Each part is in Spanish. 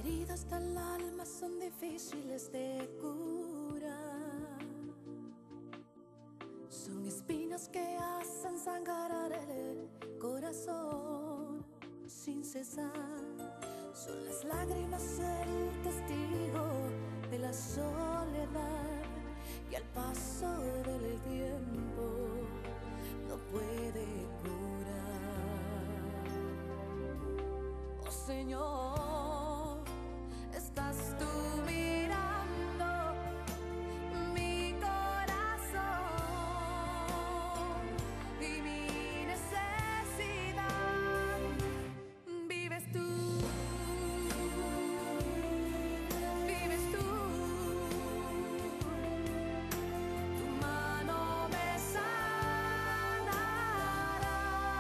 heridas del alma son difíciles de curar. Son espinas que hacen sangrar el corazón sin cesar. Son las lágrimas el testigo de la soledad que al paso del tiempo no puede curar. Oh Señor, estás tú mirando mi corazón y mi necesidad. Vives tú, vives tú. Tu mano me sanará.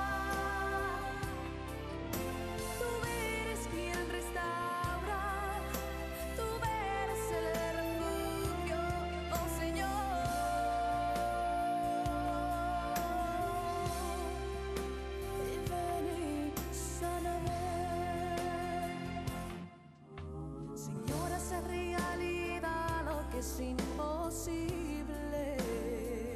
Tú eres quien restaura, tú eres el refugio, oh Señor. Y ven y sáname. Señor, hace realidad lo que es imposible.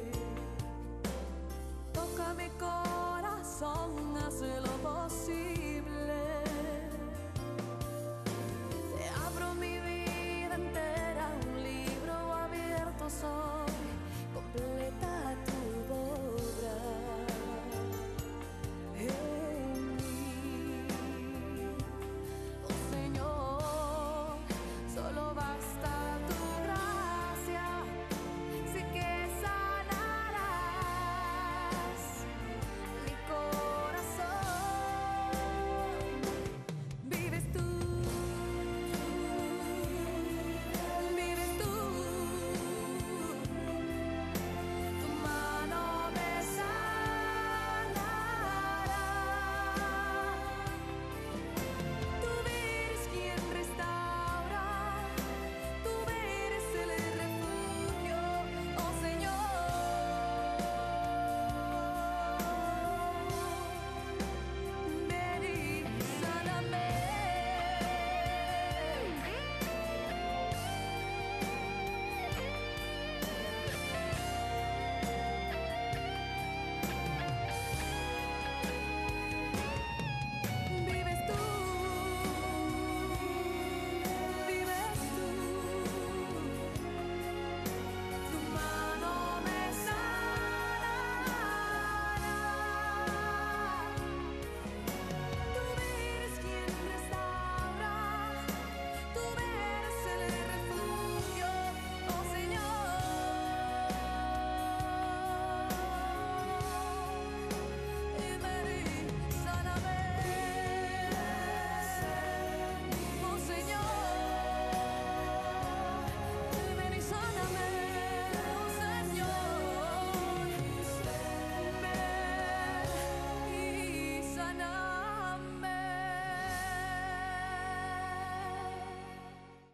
Toca mi corazón, haz lo posible.